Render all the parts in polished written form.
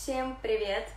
Всем привет!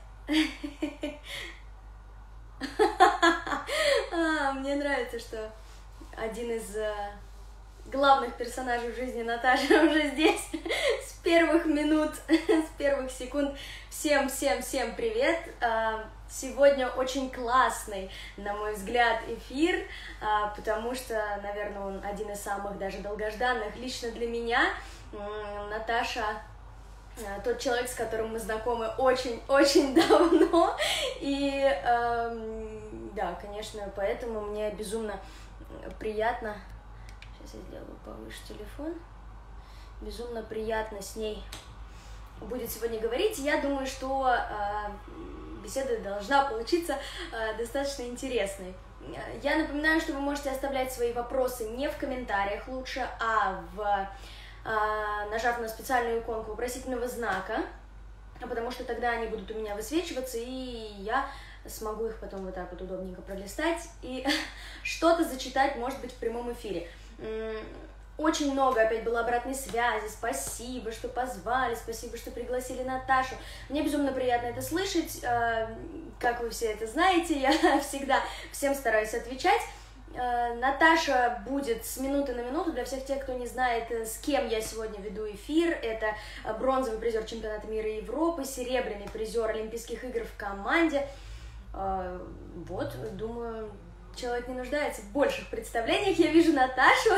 Мне нравится, что один из главных персонажей в жизни Наташи уже здесь с первых минут, с первых секунд. Всем привет! Сегодня очень классный, на мой взгляд, эфир, потому что, наверное, он один из самых даже долгожданных лично для меня. Наташа тот человек, с которым мы знакомы очень-очень давно, и да, конечно, поэтому мне безумно приятно, сейчас я сделаю повыше телефон, безумно приятно с ней будет сегодня говорить. Я думаю, что беседа должна получиться достаточно интересной. Я напоминаю, что вы можете оставлять свои вопросы не в комментариях лучше, а нажав на специальную иконку вопросительного знака, потому что тогда они будут у меня высвечиваться, и я смогу их потом вот так вот удобненько пролистать и что-то зачитать, может быть, в прямом эфире. Очень много опять было обратной связи, спасибо, что позвали, спасибо, что пригласили Наташу. Мне безумно приятно это слышать, как вы все это знаете, я всегда всем стараюсь отвечать. Наташа будет с минуты на минуту. Для всех тех, кто не знает, с кем я сегодня веду эфир, это бронзовый призер чемпионата мира и Европы, серебряный призер Олимпийских игр в команде. Вот, думаю, человек не нуждается в больших представлениях. Я вижу Наташу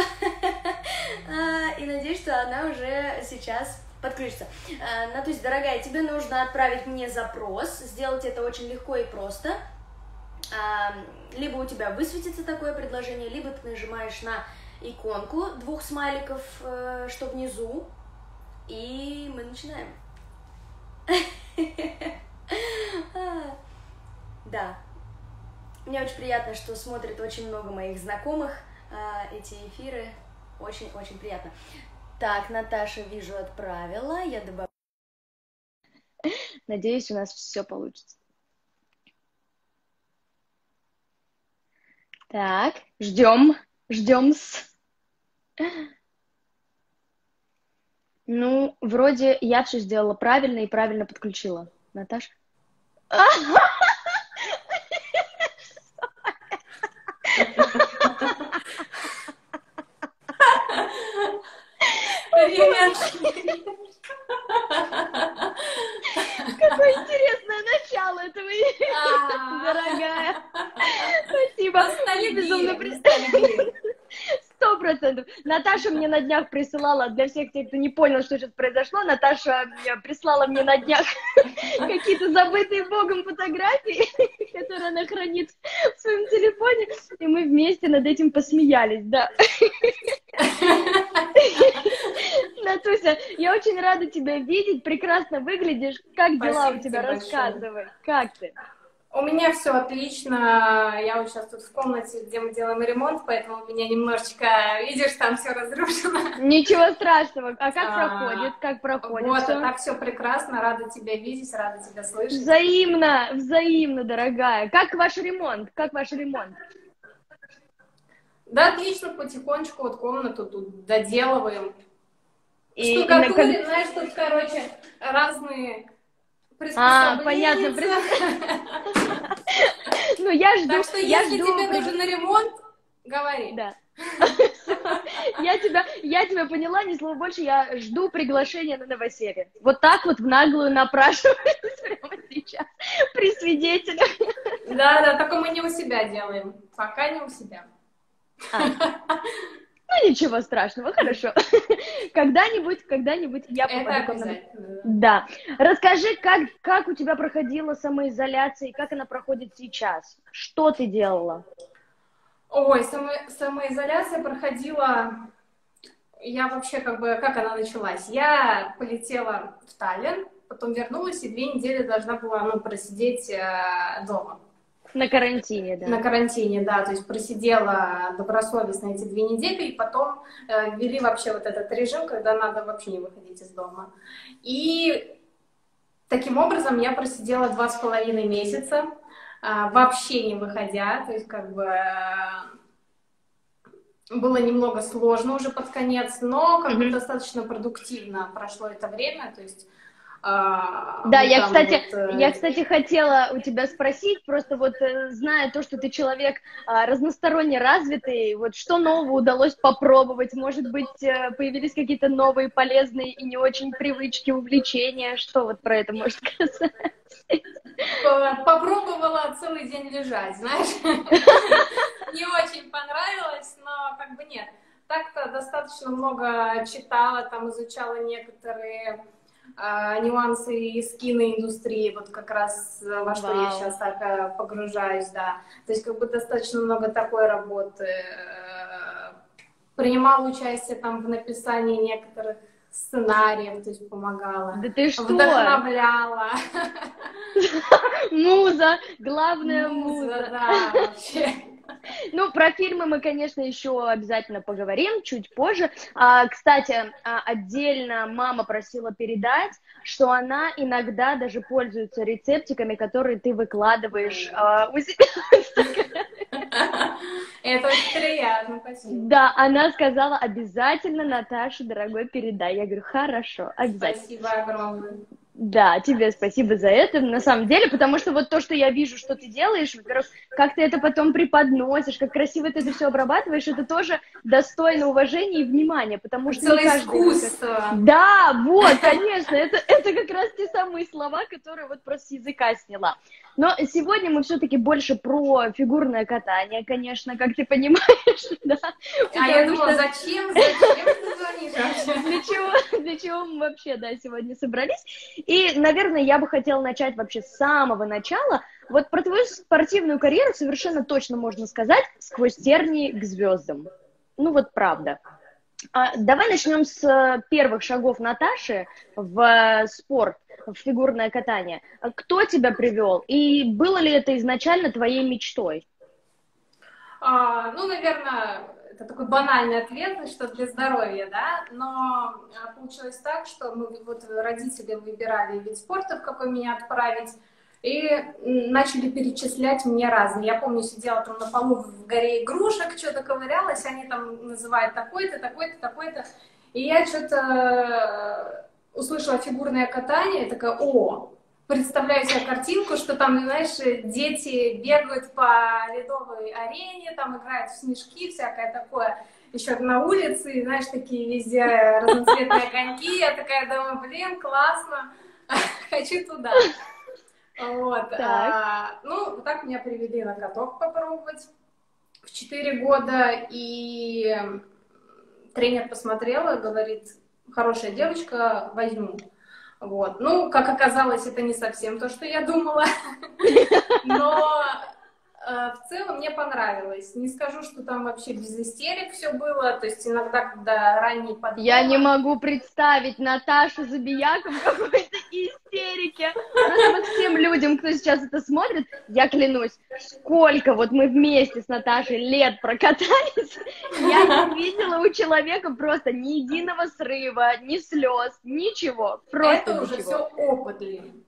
и надеюсь, что она уже сейчас подключится. Натусь, дорогая, тебе нужно отправить мне запрос. Сделать это очень легко и просто. Либо у тебя высветится такое предложение, либо ты нажимаешь на иконку двух смайликов, что внизу, и мы начинаем. Да, мне очень приятно, что смотрит очень много моих знакомых эти эфиры, очень-очень приятно. Так, Наташа, вижу, отправила, я добавлю. Надеюсь, у нас все получится. Так, ждем-с. Ну, вроде я все сделала правильно и правильно подключила. Наташа? Привет! Какое интересное начало этого эфира, дорогая. Спасибо. Мне безумно приятно. 100%. Наташа мне на днях присылала, для всех тех, кто не понял, что сейчас произошло, Наташа прислала мне на днях какие-то забытые Богом фотографии, которые она хранит в своем телефоне, и мы вместе над этим посмеялись, да. Натуся, я очень рада тебя видеть, прекрасно выглядишь. Как дела у тебя? Рассказывай, как ты? У меня все отлично. Я вот сейчас тут в комнате, где мы делаем ремонт, поэтому у меня немножечко, видишь, там все разрушено. Ничего страшного. А как проходит? Как проходит? Вот, а так все прекрасно. Рада тебя видеть, рада тебя слышать. Взаимно, дорогая. Как ваш ремонт? Да, отлично, потихонечку вот комнату тут доделываем. Штукатурим, знаешь, тут, короче, разные приспособления. Понятно. Ну, я жду. Так что, если тебе нужен ремонт, говори. Да. Я тебя поняла, ни слова больше, я жду приглашения на новоселье. Вот так вот в наглую напрашиваюсь прямо сейчас, при свидетелях. Да, только мы не у себя делаем, пока не у себя. Ну, ничего страшного, хорошо. Когда-нибудь я попаду. Это обязательно. Да. Расскажи, как у тебя проходила самоизоляция и как она проходит сейчас? Что ты делала? Ой, самоизоляция проходила... Я вообще как она началась? Я полетела в Таллин, потом вернулась и 2 недели должна была, просидеть дома. На карантине, да. На карантине, да, то есть просидела добросовестно эти 2 недели, и потом ввели вообще вот этот режим, когда надо вообще не выходить из дома. И таким образом я просидела 2,5 месяца, вообще не выходя, то есть было немного сложно уже под конец, но достаточно продуктивно прошло это время, то есть Да, я, кстати, хотела у тебя спросить, просто вот зная то, что ты человек разносторонне развитый, вот что нового удалось попробовать? Может быть, появились какие-то новые полезные и не очень привычки, увлечения? Что вот про это можешь сказать? Попробовала целый день лежать, знаешь. Не очень понравилось, но как бы нет. Так-то достаточно много читала, там изучала некоторые нюансы из киноиндустрии, вот как раз во что я сейчас так погружаюсь, да. То есть как бы достаточно много такой работы. Принимала участие там в написании некоторых сценариев, то есть помогала. Да ты что? Вдохновляла. Муза, главная муза. Да, вообще. Ну, про фильмы мы, конечно, еще обязательно поговорим чуть позже. Кстати, отдельно мама просила передать, что она иногда даже пользуется рецептиками, которые ты выкладываешь у себя. Это очень приятно, спасибо. Да, она сказала, обязательно, Наташе, дорогой, передай. Я говорю, хорошо, обязательно. Спасибо огромное. Да, тебе спасибо за это, на самом деле, потому что вот то, что я вижу, что ты делаешь, во-первых, как ты это потом преподносишь, как красиво ты это все обрабатываешь, это тоже достойно уважения и внимания, потому что целое не каждый... искусство. Да, вот, конечно, это как раз те самые слова, которые вот просто с языка сняла. Но сегодня мы все-таки больше про фигурное катание, конечно, как ты понимаешь, да. Я думала, зачем ты звонишь вообще? Для чего мы вообще, да, сегодня собрались? И, наверное, я бы хотела начать вообще с самого начала. Вот про твою спортивную карьеру совершенно точно можно сказать сквозь тернии к звездам. Ну вот правда. Давай начнем с первых шагов Наташи в спорт, в фигурное катание. Кто тебя привел? И было ли это изначально твоей мечтой? Ну, наверное, это такой банальный ответ, что для здоровья, да, но получилось так, что мы, вот родители выбирали вид спорта, в какой меня отправить, и начали перечислять мне разные. Я помню, сидела там на полу в горе игрушек, что-то ковырялась, они там называют такой-то, такой-то, такой-то, и я что-то услышала фигурное катание, и такая, представляю себе картинку, что там, знаешь, дети бегают по ледовой арене, там играют в снежки, всякое такое. Еще на улице, знаешь, такие везде разноцветные огоньки. Я такая думаю, блин, классно, хочу туда. Вот. Ну, так меня привели на каток попробовать в 4 года, и тренер посмотрела, говорит, хорошая девочка, возьму. Вот. Ну, как оказалось, это не совсем то, что я думала, но в целом мне понравилось. Не скажу, что там вообще без истерик все было, то есть иногда, когда ранний подъем... Я не могу представить Наташу Забияком в какой-то истерике. Просто вот всем людям, кто сейчас это смотрит, я клянусь, сколько вот мы вместе с Наташей лет прокатались, я не видела у человека просто ни единого срыва, ни слез, ничего. Просто это ничего. Уже все опыт, Лин.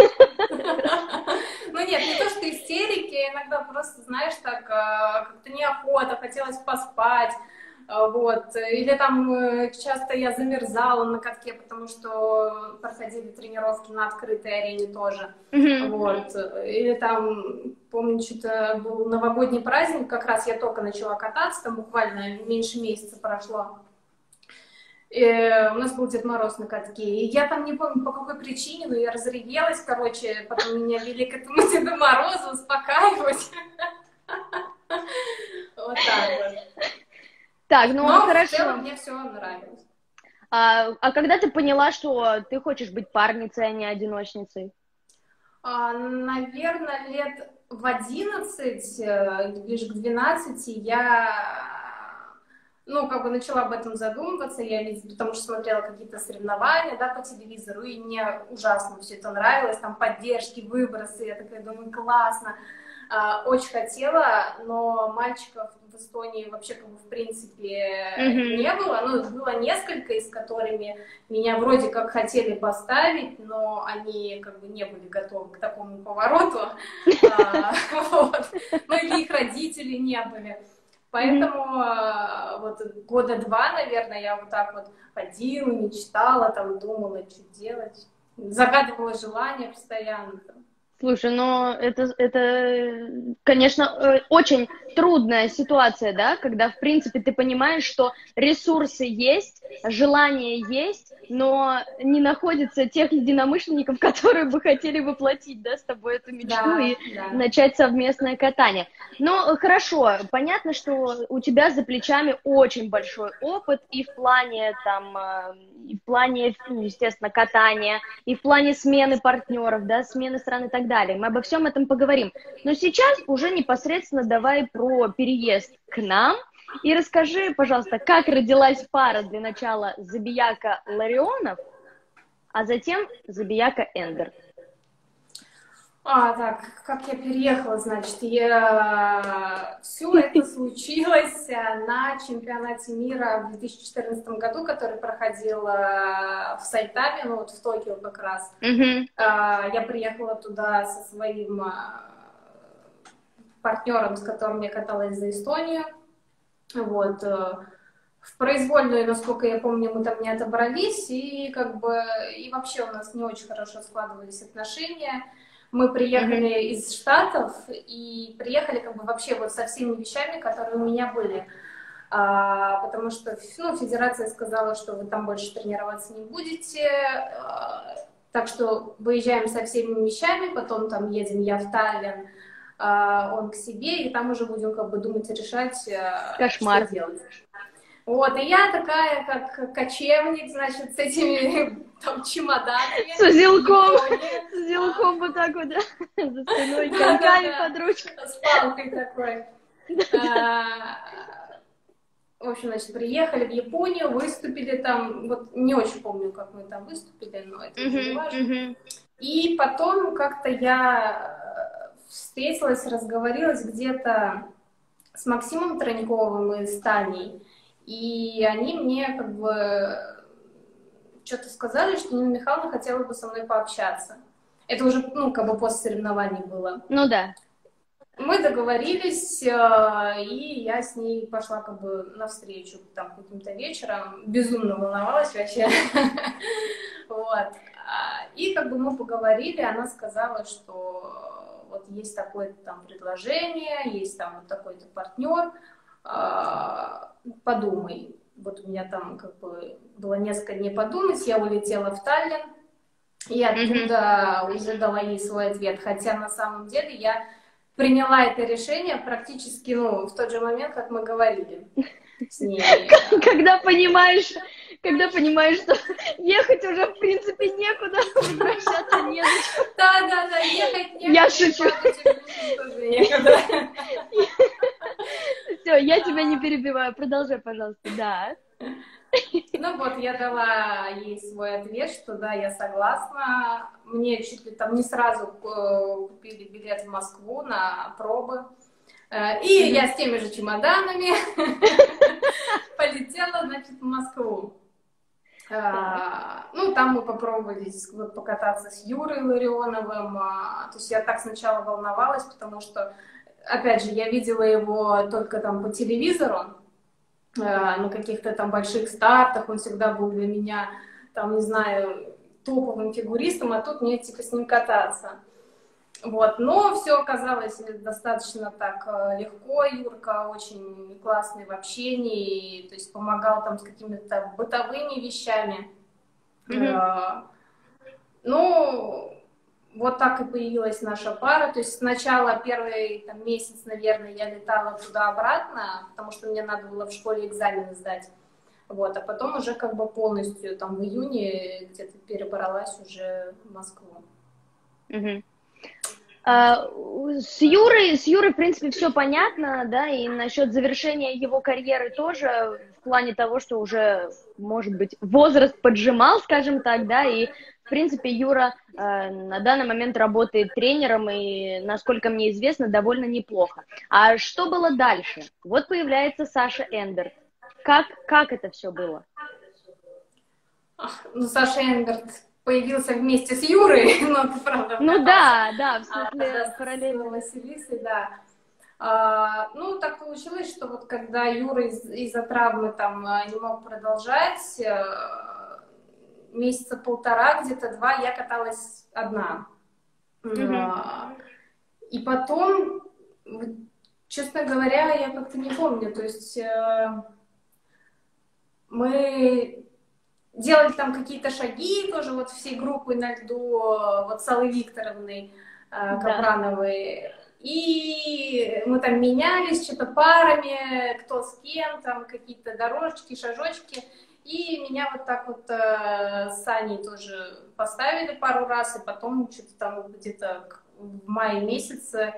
Ну нет, не то, что истерики, иногда просто, знаешь, так как-то неохота, хотелось поспать, вот, или там часто я замерзала на катке, потому что проходили тренировки на открытой арене тоже, вот, или там, помню, что-то был новогодний праздник, как раз я только начала кататься, там буквально меньше месяца прошло. И у нас был Дед Мороз на катке, и я там не помню по какой причине, но я разревелась, короче, потом меня вели к этому Деду Морозу успокаивать. Вот так вот. Так, ну хорошо. В целом мне все нравилось. А когда ты поняла, что ты хочешь быть парницей, а не одиночницей? Наверное, лет в 11, ближе к 12, я... Ну, как бы начала об этом задумываться, потому что смотрела какие-то соревнования, да, по телевизору, и мне ужасно все это нравилось, там поддержки, выбросы, я такая думаю, классно, очень хотела, но мальчиков в Эстонии вообще, как бы, в принципе, не было, ну, было несколько, из которыми меня вроде как хотели поставить, но они, как бы, не были готовы к такому повороту, ну, или их родители не были. Поэтому вот 2 года, наверное, я вот так вот ходила, мечтала, там думала, что делать. загадывала желание постоянно. Слушай, ну это, конечно, очень трудная ситуация, да, когда, в принципе, ты понимаешь, что ресурсы есть, желание есть, но не находится тех единомышленников, которые бы хотели воплотить, да, с тобой эту мечту Да, и да. начать совместное катание. Ну, хорошо, понятно, что у тебя за плечами очень большой опыт и в плане, там, и в плане, ну, естественно, катания, и в плане смены партнеров, да, смены стран и так далее. Мы обо всем этом поговорим. Но сейчас уже непосредственно давай про переезд к нам. И расскажи, пожалуйста, как родилась пара для начала Забияка Ларионов, а затем Забияка Эндер. Так, как я переехала, значит, все это случилось на чемпионате мира в 2014 году, который проходил в Сайтаме, ну вот в Токио как раз. Я приехала туда со своим партнером, с которым я каталась за Эстонию. Вот. В произвольную, насколько я помню, мы там не отобрались, и как бы и вообще у нас не очень хорошо складывались отношения. Мы приехали из Штатов и приехали как бы вообще вот со всеми вещами, которые у меня были. Потому что, ну, федерация сказала, что вы там больше тренироваться не будете. Так что выезжаем со всеми вещами, потом там едем я в Таллин, он к себе, и там уже будем как бы думать и решать, что делать. Вот, и я такая, как кочевник, значит, с этими там чемоданами. С узелком вот так вот, да, за спиной, коньками под ручку. С палкой такой. В общем, значит, приехали в Японию, выступили там, вот не очень помню, как мы там выступили, но это не важно. И потом как-то я встретилась, разговорилась где-то с Максимом Троньковым и с Таней. И они мне как бы что-то сказали, что Нина Михайловна хотела бы со мной пообщаться. Это уже, ну, как бы после соревнований было. Ну да. Мы договорились, и я с ней пошла как бы навстречу там каким-то вечером. Безумно волновалась вообще. Вот. И как бы мы поговорили, она сказала, что вот есть такое там предложение, есть там вот такой-то партнер, подумай. Вот у меня там как бы было несколько дней подумать, я улетела в Таллин, и оттуда уже дала ей свой ответ. Хотя на самом деле я приняла это решение практически, ну, в тот же момент, как мы говорили с ней. Когда понимаешь, что ехать уже, в принципе, некуда, возвращаться незачем. Да, ехать некуда. Я шучу. Все, я тебя не перебиваю, продолжай, пожалуйста, да. Ну вот, я дала ей свой ответ, что да, я согласна. Мне чуть ли там не сразу купили билет в Москву на пробы. И я с теми же чемоданами полетела, значит, в Москву. Ну, там мы попробовали покататься с Юрой Ларионовым. То есть я так сначала волновалась, потому что, опять же, я видела его только там по телевизору, на каких-то там больших стартах, он всегда был для меня, там, не знаю, топовым фигуристом, а тут мне, типа, с ним кататься. Вот, но все оказалось достаточно так легко, Юрка очень классный в общении, то есть помогал там с какими-то бытовыми вещами. Ну, вот так и появилась наша пара. То есть сначала первый там, месяц, наверное, я летала туда-обратно, потому что мне надо было в школе экзамены сдать. Вот, а потом уже как бы полностью там в июне где-то перебралась уже в Москву. С Юрой, в принципе, все понятно, да, и насчет завершения его карьеры тоже, в плане того, что уже, может быть, возраст поджимал, скажем так, да, и, в принципе, Юра на данный момент работает тренером и, насколько мне известно, довольно неплохо. А что было дальше? Вот появляется Саша Эндерт. Как это все было? Ну, Саша Эндерт появился вместе с Юрой, но это правда. Ну да, в смысле параллельно. С Василисой, да. Ну, так получилось, что вот когда Юра из-за травмы там не мог продолжать, месяца полтора, где-то 2, я каталась одна. И потом, честно говоря, я как-то не помню, то есть мы делали там какие-то шаги тоже вот всей группой на льду, вот с Аллой Викторовной Капрановой. И мы там менялись что-то парами, кто с кем, там какие-то дорожки, шажочки. И меня вот так вот с Аней тоже поставили пару раз, и потом что-то там где-то в мае месяце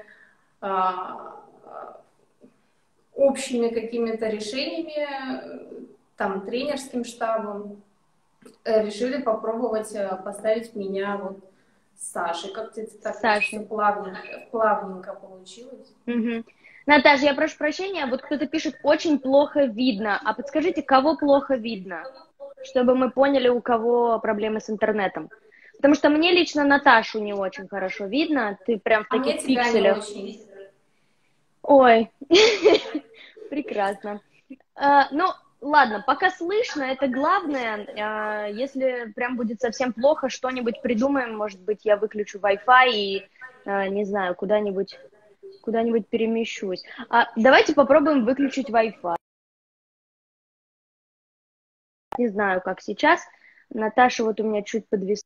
общими какими-то решениями, там, тренерским штабом, решили попробовать поставить меня вот с Сашей. Как-то это так все плавненько получилось. Наташа, я прошу прощения, вот кто-то пишет, очень плохо видно. А подскажите, кого плохо видно? Чтобы мы поняли, у кого проблемы с интернетом. Потому что мне лично Наташу не очень хорошо видно. Ты прям в таких пикселях. Ой, прекрасно. Ну, ладно, пока слышно, это главное. Если прям будет совсем плохо, что-нибудь придумаем. Может быть, я выключу Wi-Fi и, не знаю, куда-нибудь перемещусь. Давайте попробуем выключить Wi-Fi. Не знаю, как сейчас. Наташа вот у меня чуть подвисает.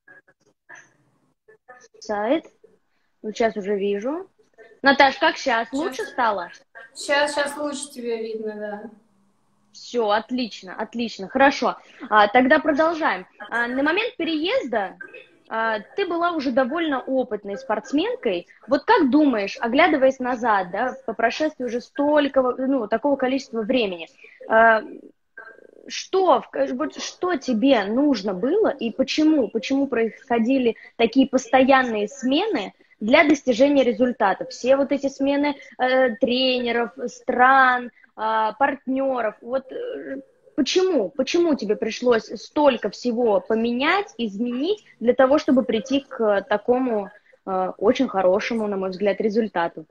Вот сейчас уже вижу. Наташ, как сейчас? Лучше стало? Сейчас лучше тебя видно, да. Все, отлично, хорошо. Тогда продолжаем. На момент переезда ты была уже довольно опытной спортсменкой. Вот как думаешь, оглядываясь назад, да, по прошествии уже такого количества времени, что тебе нужно было и почему происходили такие постоянные смены для достижения результатов? Все вот эти смены тренеров, стран, партнеров. Вот почему тебе пришлось столько всего поменять, изменить для того, чтобы прийти к такому очень хорошему, на мой взгляд, результату?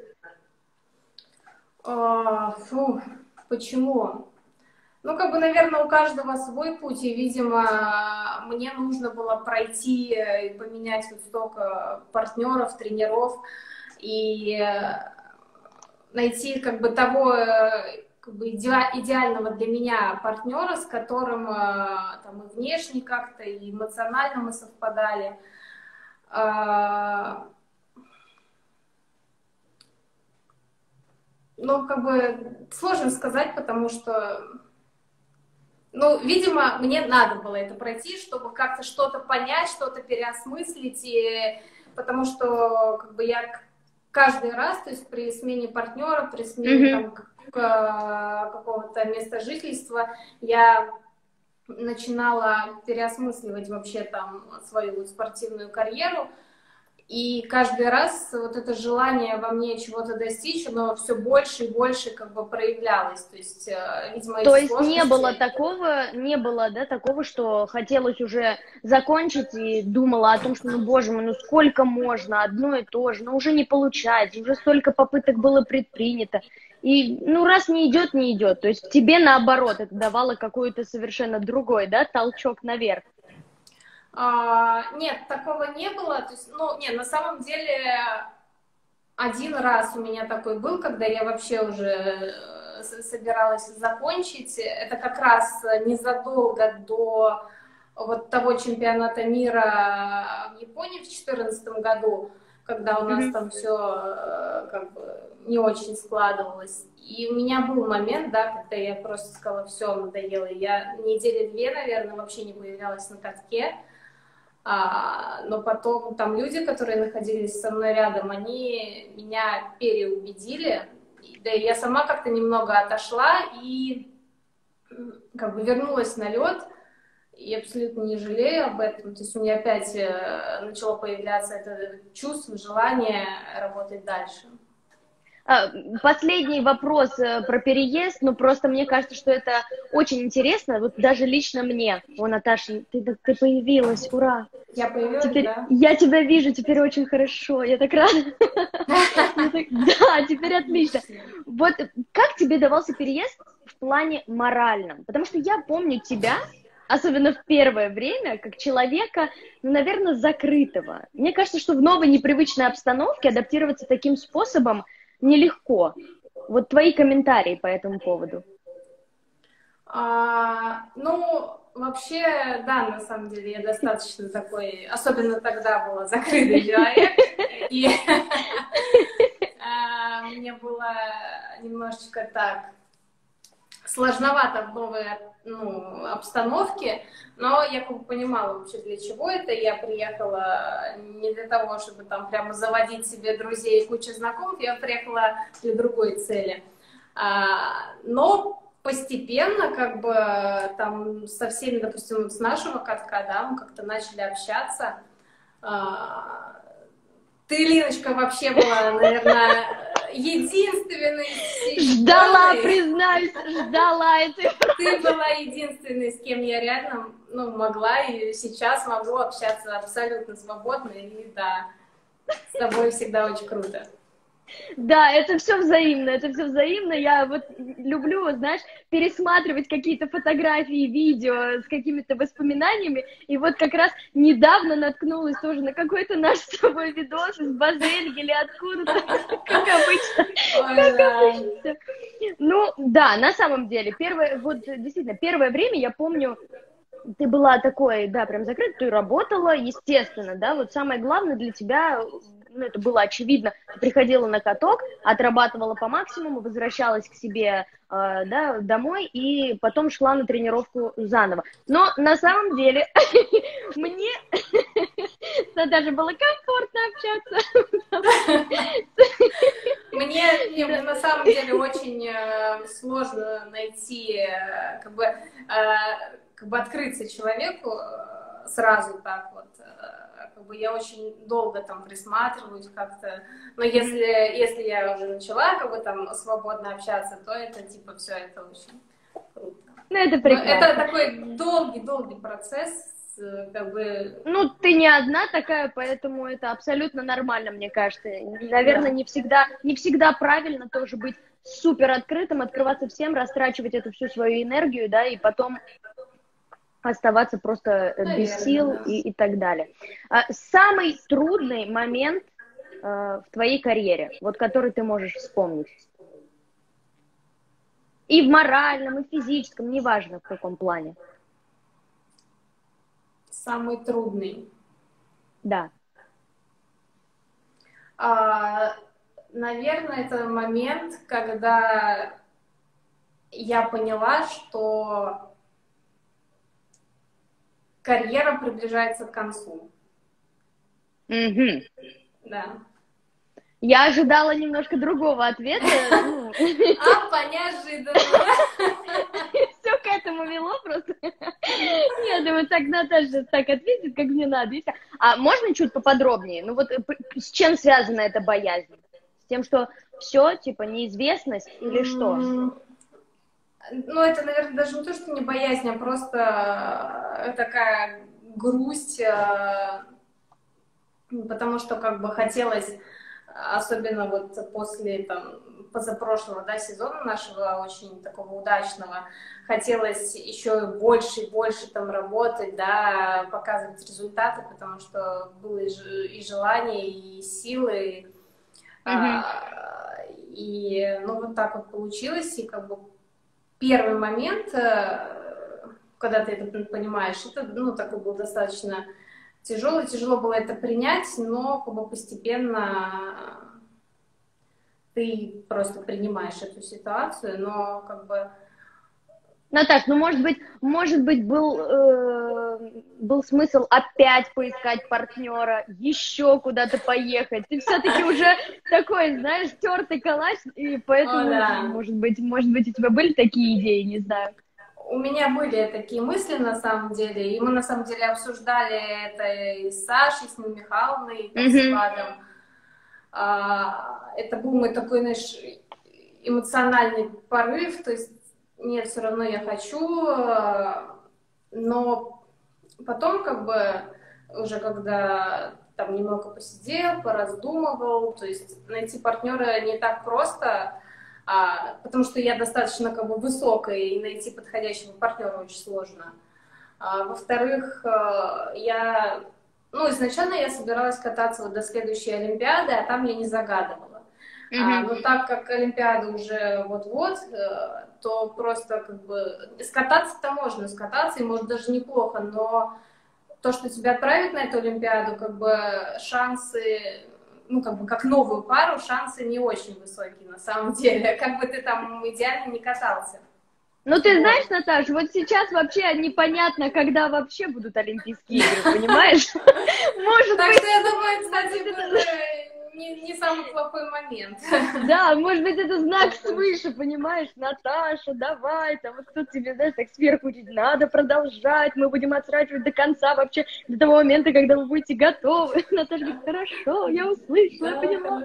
Почему? Ну, наверное, у каждого свой путь, и, видимо, мне нужно было пройти и поменять вот столько партнеров, тренеров, и найти того идеального для меня партнера, с которым там и внешне как-то, и эмоционально мы совпадали. Ну, сложно сказать, потому что, видимо, мне надо было это пройти, чтобы как-то что-то понять, что-то переосмыслить, потому что, я каждый раз, то есть при смене партнера, при смене какого-то места жительства, я начинала переосмысливать вообще там свою видную карьеру. И каждый раз вот это желание во мне чего-то достичь, оно все больше и больше проявлялось. То есть, видимо, то есть не было такого, что хотелось уже закончить и думала о том, что, боже мой, сколько можно, одно и то же, уже не получается, уже столько попыток было предпринято. И, раз не идет, не идет. То есть тебе, наоборот, это давало какой-то совершенно другой, толчок наверх. Нет, такого не было. То есть, на самом деле, один раз у меня такой был, когда я вообще уже собиралась закончить. Это как раз незадолго до вот того чемпионата мира в Японии в 2014 году, когда у нас там все не очень складывалось. И у меня был момент, когда я просто сказала, все, надоело. Я недели 2, наверное, вообще не появлялась на катке. Но потом там люди, которые находились со мной рядом, они меня переубедили. Да и я сама как-то немного отошла и вернулась на лед. И абсолютно не жалею об этом. То есть у меня опять начало появляться это чувство, желание работать дальше. Последний вопрос про переезд, просто мне кажется, что это очень интересно, вот даже лично мне. О, Наташа, ты появилась, ура! Я появилась, теперь, да? Я тебя вижу, теперь очень хорошо, я так рада. Да, теперь отлично. Вот как тебе давался переезд в плане моральном? Потому что я помню тебя особенно в первое время, как человека, ну, наверное, закрытого. Мне кажется, что в новой непривычной обстановке адаптироваться таким способом нелегко. Вот твои комментарии по этому поводу. Ну, вообще, да, на самом деле, я достаточно такой, особенно тогда была закрытый человек, и мне было немножечко так сложновато в новой, ну, обстановке, но я как бы понимала вообще, для чего это. Я приехала не для того, чтобы там прямо заводить себе друзей и кучу знакомых, я приехала для другой цели. Но постепенно, как бы, там, со всеми, допустим, с нашего катка, да, мы как-то начали общаться. Ты, Линочка, вообще была, наверное, единственной из всей Ждала, школы. признаюсь, ждала это. Ты была единственной, с кем я реально, ну, могла и сейчас могу общаться абсолютно свободно. И да, с тобой всегда очень круто. Да, это все взаимно, это все взаимно. Я вот люблю, знаешь, пересматривать какие-то фотографии, видео с какими-то воспоминаниями. И вот как раз недавно наткнулась тоже на какой-то наш с тобой видос из Базельги или откуда-то, как обычно. Как обычно. Ну, да, на самом деле, действительно, первое время, я помню, ты была такой, да, прям закрыта, ты работала, естественно, да, вот самое главное для тебя, ну, это было очевидно, ты приходила на каток, отрабатывала по максимуму, возвращалась к себе, да, домой и потом шла на тренировку заново. Но на самом деле мне с Наташей было комфортно общаться. Мне на самом деле очень сложно найти, как бы открыться человеку сразу так вот. Как бы я очень долго там присматриваюсь как-то. Но если я уже начала как бы там свободно общаться, то это типа все, это очень круто. Ну, это прекрасно. Это такой долгий процесс, как бы... Ну, ты не одна такая, поэтому это абсолютно нормально, мне кажется. Наверное, Да. не всегда правильно тоже быть супер открытым, открываться всем, растрачивать эту всю свою энергию, да, и потом оставаться просто без сил, да. и так далее. Самый трудный момент в твоей карьере, вот который ты можешь вспомнить? И в моральном, и в физическом, неважно в каком плане. Самый трудный. Да. Наверное, это момент, когда я поняла, что карьера приближается к концу. Угу. Да. Я ожидала немножко другого ответа. Неожиданно. Все к этому вело просто. Я думаю, так Наташа так ответит, как мне надо. А можно чуть поподробнее? Ну вот с чем связана эта боязнь? С тем, что все, типа, неизвестность или что? Ну, это, наверное, даже не то, что не боязнь, а просто такая грусть, потому что как бы хотелось, особенно вот после там позапрошлого, да, сезона нашего очень такого удачного, хотелось еще больше и больше там работать, да, показывать результаты, потому что было и желание, и силы, и ну вот так вот получилось, и как бы первый момент, когда ты это понимаешь, это, ну, такой был достаточно тяжело было это принять, но как бы постепенно ты просто принимаешь эту ситуацию, но как бы... Наташ, ну, может быть, был смысл опять поискать партнера, еще куда-то поехать. Ты все-таки уже такой, знаешь, тертый калач, и поэтому, может быть, у тебя были такие идеи, не знаю. У меня были такие мысли, на самом деле, и мы, на самом деле, обсуждали это и с Сашей, с Ниной Михайловной, и с Владом. Это был мой такой, знаешь, эмоциональный порыв, то есть нет, все равно я хочу, но потом, как бы, уже когда там немного посидел, пораздумывал, то есть найти партнера не так просто, потому что я достаточно как бы высокая, и найти подходящего партнера очень сложно. Во-вторых, изначально я собиралась кататься вот до следующей Олимпиады, а там я не загадывала. Но так как Олимпиада уже вот-вот, то просто как бы скататься-то можно скататься, и может даже неплохо, но то, что тебя отправят на эту Олимпиаду, как бы шансы, как бы как новую пару, шансы не очень высокие на самом деле, как бы ты там идеально не катался. Ну, ты знаешь, Наташа, вот сейчас вообще непонятно, когда вообще будут Олимпийские игры, понимаешь? Может так быть... что я думаю, кстати, не самый плохой момент. Да, может быть, это знак свыше, понимаешь? Наташа, давай, там вот кто тебе, знаешь, так сверху чуть надо продолжать, мы будем отсрачивать до конца вообще, до того момента, когда вы будете готовы. Наташа говорит, хорошо, я услышала, я поняла.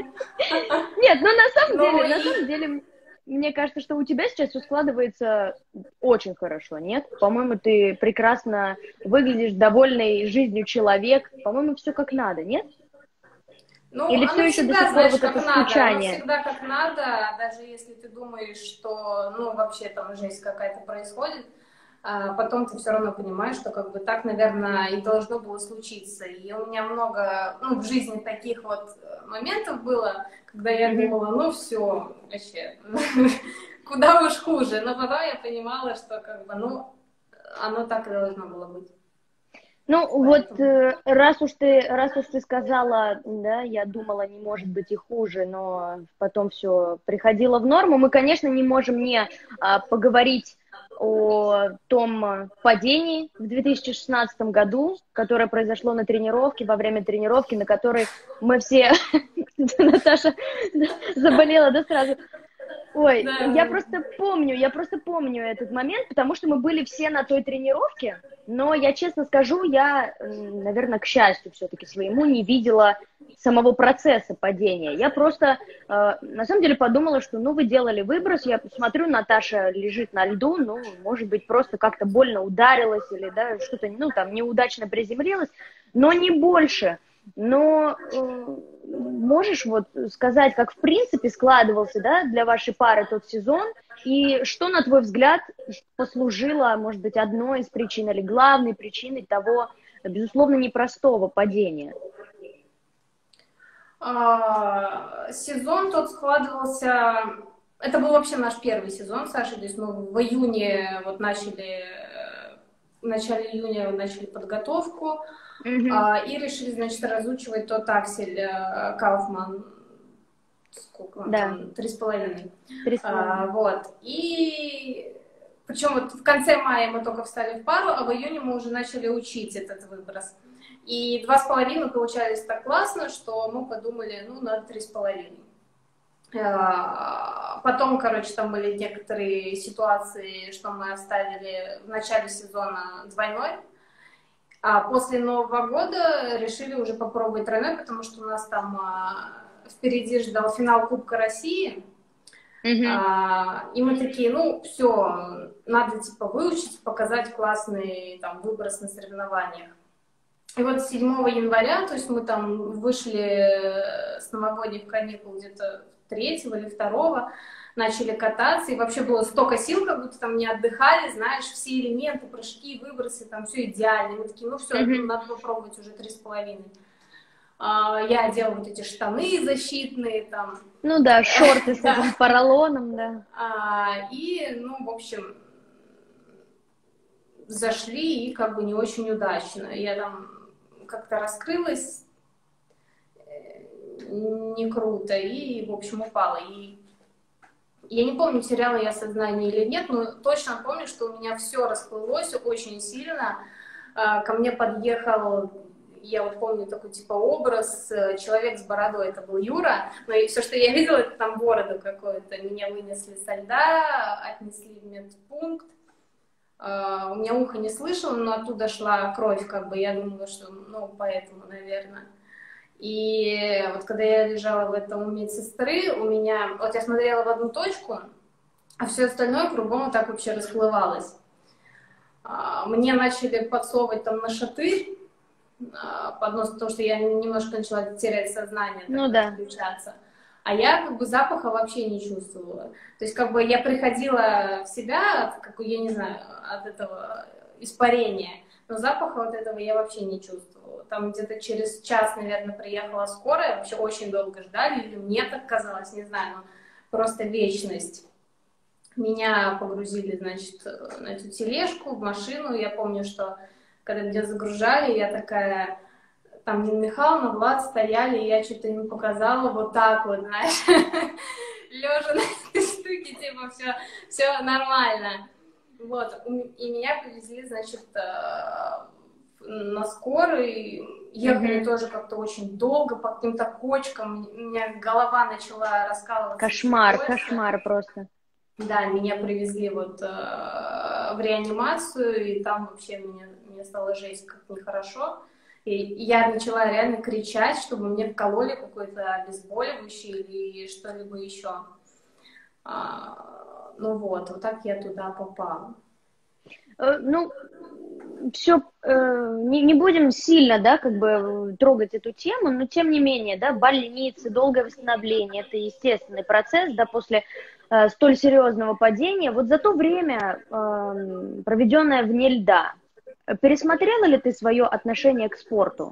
Нет, ну на самом деле, мне кажется, что у тебя сейчас все складывается очень хорошо, нет? По-моему, ты прекрасно выглядишь, довольный жизнью человек, по-моему, все как надо, нет? Ну, или оно все еще до всегда, сих пор знаешь, вот как это надо, скучание? оно всегда как надо, даже если ты думаешь, что, вообще там жесть какая-то происходит, потом ты все равно понимаешь, что как бы так, наверное, и должно было случиться. И у меня много, в жизни таких вот моментов было, когда я думала, все, вообще, куда уж хуже. Но потом я понимала, что как бы, оно так и должно было быть. Ну, вот раз уж ты сказала, да, я думала, не может быть и хуже, но потом все приходило в норму, мы, конечно, не можем не поговорить о том падении в 2016 году, которое произошло на тренировке, во время тренировки, на которой мы все... Наташа заболела, да, сразу? Ой, да. я просто помню этот момент, потому что мы были все на той тренировке, но я честно скажу, я, наверное, к счастью все-таки своему не видела самого процесса падения. Я просто, на самом деле, подумала, что, вы делали выброс, я смотрю, Наташа лежит на льду, может быть, просто как-то больно ударилась или, да, что-то, там, неудачно приземлилась, но не больше. Но можешь вот сказать, как в принципе складывался, да, для вашей пары тот сезон, и что, на твой взгляд, послужило, может быть, одной из причин или главной причиной того, безусловно, непростого падения? Сезон тот складывался... Это был вообще наш первый сезон, Саша, то есть мы в июне вот в начале июня начали подготовку, и решили, значит, разучивать тот аксель Кауфман, сколько он там, 3,5. 3,5. Вот, и причем вот в конце мая мы только встали в пару, а в июне мы уже начали учить этот выброс. И 2,5 получались так классно, что мы подумали, надо 3,5. Потом, там были некоторые ситуации, что мы оставили в начале сезона двойной, а после Нового года решили уже попробовать тройной, потому что у нас там впереди ждал финал Кубка России, и мы такие, все, надо выучить, показать классный там выброс на соревнованиях. И вот 7 января, то есть мы там вышли с новогодних каникул где-то 3-го или 2-го, начали кататься, и вообще было столько сил, как будто там не отдыхали, знаешь, все элементы, прыжки, выбросы, там все идеально. Мы такие, все, надо попробовать уже 3,5. Я одела вот эти штаны защитные, там. Ну да, шорты с этим поролоном, да. И, в общем, зашли, и как бы не очень удачно. Я там как-то раскрылась не круто, и, в общем, упала. И я не помню, теряла я сознание или нет, но точно помню, что у меня все расплылось очень сильно. Ко мне подъехал, я вот помню такой образ, человек с бородой, это был Юра, но все, что я видела, это там бороду какую-то. Меня вынесли со льда, отнесли в медпункт. У меня ухо не слышало, но оттуда шла кровь, я думала, что, поэтому, наверное. И вот когда я лежала в этом у медсестры, у меня, вот я смотрела в одну точку, а все остальное кругом вот так вообще расплывалось. Мне начали подсовывать там на шатырь под нос, потому что я немножко начала терять сознание, отключаться. А я запаха вообще не чувствовала. То есть я приходила в себя, я не знаю, от этого испарение. Но запаха вот этого я вообще не чувствовала. Там где-то через час, наверное, приехала скорая, вообще очень долго ждали, или мне так казалось, не знаю, но просто вечность. Меня погрузили, значит, на эту тележку, в машину. Я помню, что когда меня загружали, я такая... Там Нина Михайловна, Влад стояли, и я что-то им показала вот так вот, знаешь, лежа на этой штуке, типа, все нормально. Вот, и меня привезли, значит, на скорой, ехали тоже как-то очень долго, по каким-то кочкам, у меня голова начала раскалываться. Кошмар просто. Да, меня привезли вот в реанимацию, и там вообще мне стало жесть как нехорошо. И я начала реально кричать, чтобы мне вкололи какой-то обезболивающий или что-либо еще. Ну вот так я туда попала. Ну, все, не будем сильно, да, как бы трогать эту тему, но тем не менее, да, больницы, долгое восстановление, это естественный процесс, да, после столь серьезного падения. Вот за то время, проведенное вне льда, пересмотрела ли ты свое отношение к спорту?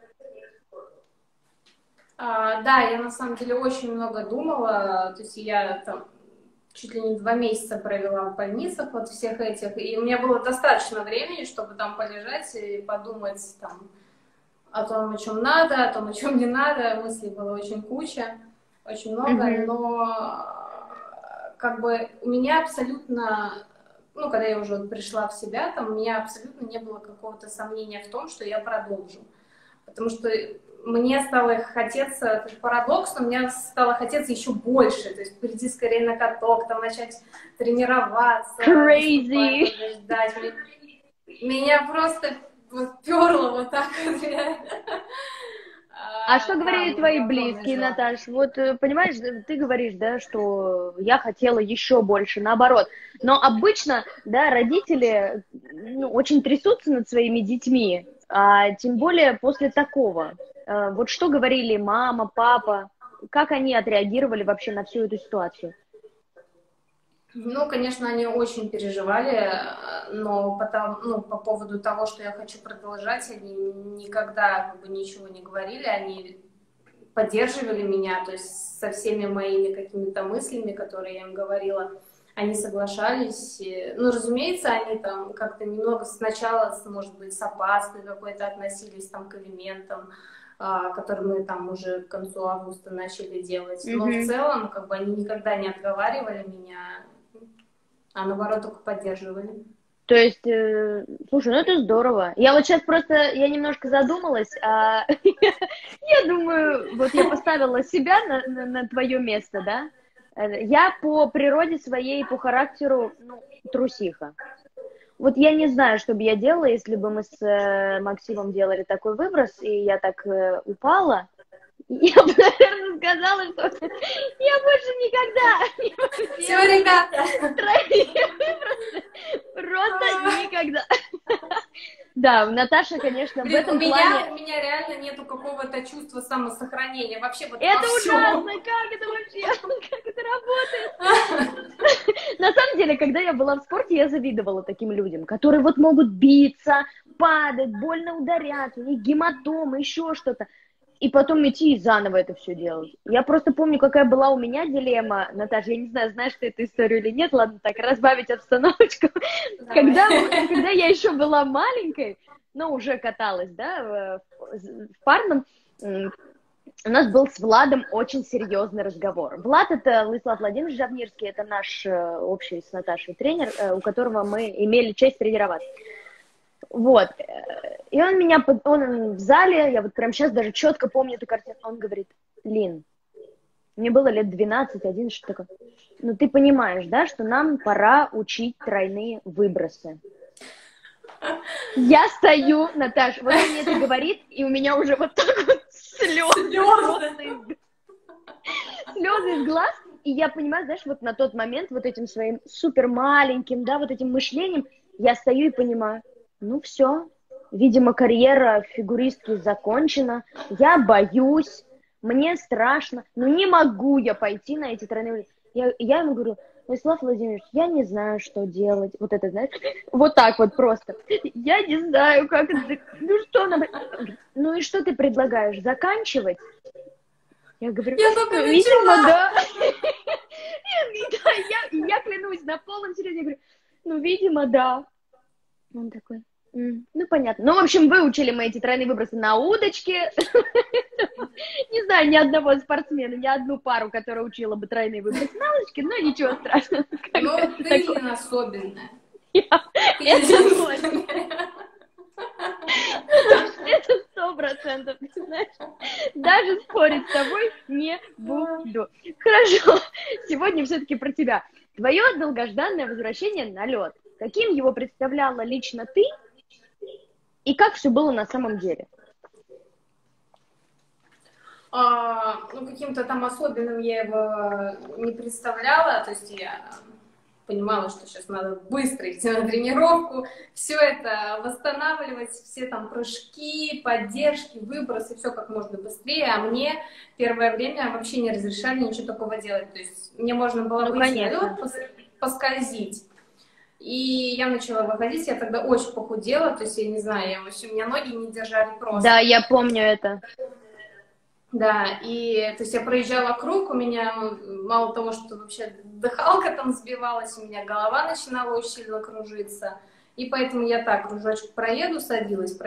Да, я на самом деле очень много думала, то есть я там чуть ли не 2 месяца провела в больницах вот всех этих, и у меня было достаточно времени, чтобы там полежать и подумать там о том, о чем надо, о том, о чем не надо, мыслей было очень куча, очень много, но как бы у меня абсолютно... Ну, когда я уже пришла в себя, там у меня абсолютно не было какого-то сомнения в том, что я продолжу. Потому что мне стало хотеться, это парадокс, но мне стало хотеться еще больше. То есть прийти скорее на каток, там начать тренироваться. Crazy! Ждать. Меня просто вот перло вот так вот. А что говорили твои близкие, Наташ? Вот, понимаешь, ты говоришь, да, что я хотела еще больше, наоборот. Но обычно, да, родители очень трясутся над своими детьми, а тем более после такого. Вот что говорили мама, папа, как они отреагировали вообще на всю эту ситуацию? Ну, конечно, они очень переживали, но по поводу того, что я хочу продолжать, они никогда как бы ничего не говорили, они поддерживали меня, то есть со всеми моими какими-то мыслями, которые я им говорила, они соглашались. Ну, разумеется, они там как-то немного сначала, может быть, с опаской какой-то относились там к элементам, которые мы там уже к концу августа начали делать. Но в целом, как бы, они никогда не отговаривали меня, а наоборот только поддерживали. То есть, слушай, ну это здорово. Я вот сейчас я немножко задумалась, я думаю, вот я поставила себя на твое место, да? Я по природе своей, по характеру, трусиха. Вот я не знаю, что бы я делала, если бы мы с Максимом делали такой выброс, и я так упала. Я бы, наверное, сказала, что я больше никогда не буду Все, ребята! Просто никогда. Да, Наташа, конечно, в этом плане... У меня реально нету какого-то чувства самосохранения. Вообще вот это ужасно! Как это вообще? Как это работает? На самом деле, когда я была в спорте, я завидовала таким людям, которые вот могут биться, падать, больно ударяться, у них гематомы, еще что-то. И потом идти и заново это все делать. Я просто помню, какая была у меня дилемма. Наташа, я не знаю, знаешь ты эту историю или нет, ладно, так, разбавить обстановочку. Когда я еще была маленькой, но уже каталась, да, в парном, у нас был с Владом очень серьезный разговор. Влад — это Владислав Владимирович Жавнирский, это наш общий с Наташей тренер, у которого мы имели честь тренироваться. Вот, и он в зале, я вот прямо сейчас даже четко помню эту картину, он говорит: Лин, мне было лет 12-11, что такое, ну ты понимаешь, да, что нам пора учить тройные выбросы. Я стою, Наташа, вот он мне это говорит, и у меня уже вот так вот слезы из глаз, и я понимаю, знаешь, вот на тот момент вот этим своим супер маленьким, да, вот этим мышлением, я стою и понимаю, ну все, видимо, карьера фигуристки закончена, я боюсь, мне страшно, но не могу я пойти на эти тройные. Я ему говорю: Вячеслав Владимирович, я не знаю, что делать. Вот это, знаешь, вот так вот просто. Я не знаю, как это... Ну что нам... Ну и что ты предлагаешь? Заканчивать? Я говорю, Я только видимо, начала. да. Я клянусь, на полном серьезе, я говорю, ну, видимо, да. Он такой, ну, понятно. Ну, в общем, выучили мы эти тройные выбросы на удочке. Не знаю ни одного спортсмена, ни одну пару, которая учила бы тройные выбросы на удочке, но ничего страшного. Ну, ты не особенная. Это точно. Это 100%, ты знаешь. Даже спорить с тобой не буду. Хорошо, сегодня все-таки про тебя. Твое долгожданное возвращение на лед. Каким его представляла лично ты и как все было на самом деле? Ну, каким-то там особенным я его не представляла, то есть я понимала, что сейчас надо быстро идти на тренировку, все это восстанавливать, все там прыжки, поддержки, выбросы, все как можно быстрее, а мне первое время вообще не разрешали ничего такого делать, то есть мне можно было выйти на лед, поскользить. И я начала выходить, я тогда очень похудела, то есть я не знаю, у меня ноги не держали просто. Да, я помню это. Да, и то есть я проезжала круг, у меня мало того, что вообще дыхалка там сбивалась, у меня голова начинала очень сильно кружиться. И поэтому я так, кружочек проеду, садилась.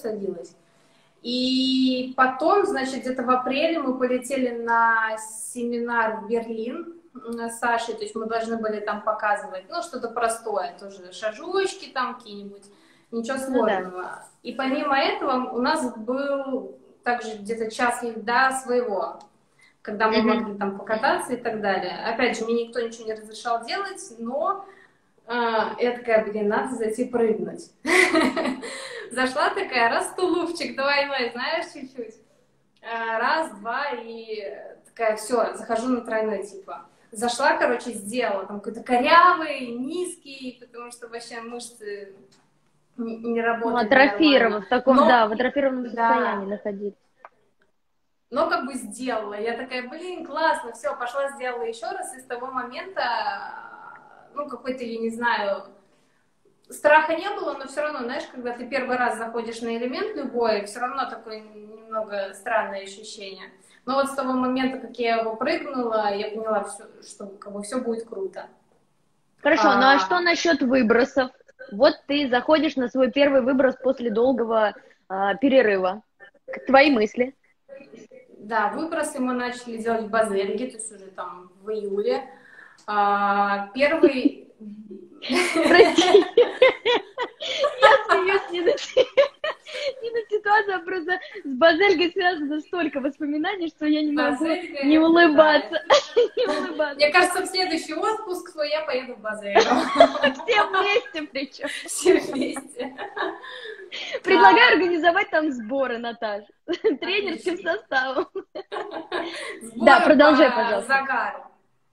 И потом, значит, где-то в апреле мы полетели на семинар в Берлин с Сашей, то есть мы должны были там показывать, ну, что-то простое, тоже шажочки там какие-нибудь, ничего сложного. Да. И помимо этого у нас был также где-то час льда своего, когда мы могли там покататься и так далее. Опять же, мне никто ничего не разрешал делать, но я такая, блин, надо зайти прыгнуть. Зашла такая, раз тулупчик двойной, знаешь, чуть-чуть. Раз, два, и такая, все, захожу на тройной, типа. Зашла, короче, сделала, там какой-то корявый, низкий, потому что вообще мышцы не работали. Ну, атрофирован, в таком, да, в атрофированном состоянии находились. Но как бы сделала. Я такая, блин, классно, все, пошла, сделала еще раз, и с того момента, ну, какой-то, я не знаю, страха не было, но все равно, знаешь, когда ты первый раз заходишь на элемент любой, все равно такое немного странное ощущение. Но вот с того момента, как я его прыгнула, я поняла, что как бы все будет круто. Хорошо, ну а что насчет выбросов? Вот ты заходишь на свой первый выброс после долгого перерыва. Твои мысли? Да, выбросы мы начали делать в Базельге, то есть уже там в июле. Первый... Прости, я смеюсь не на ситуацию, а просто с Базельгой связано столько воспоминаний, что я не могу не улыбаться. Мне кажется, в следующий отпуск свой я поеду в Базельгу. Все вместе причем. Все вместе. Предлагаю организовать там сборы, Наташа, тренерским составом. Да, продолжай, пожалуйста. Загару.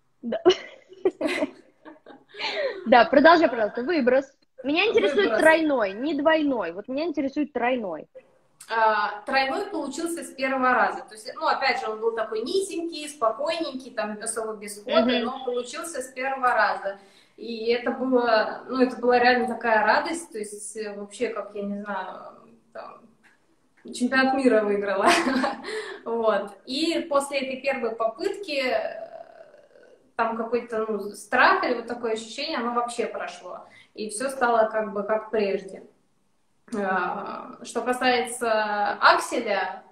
Да, продолжай, пожалуйста. Выброс. Меня интересует тройной, не двойной. Вот меня интересует тройной. Тройной получился с первого раза. То есть, ну, опять же, он был такой низенький, спокойненький, там особо без хода, но получился с первого раза. И это было, ну, это была реально такая радость, то есть вообще, как, я не знаю, там, чемпионат мира выиграла. Вот. И после этой первой попытки там какой-то, ну, страх или вот такое ощущение, оно вообще прошло. И все стало как бы как прежде. Что касается акселя,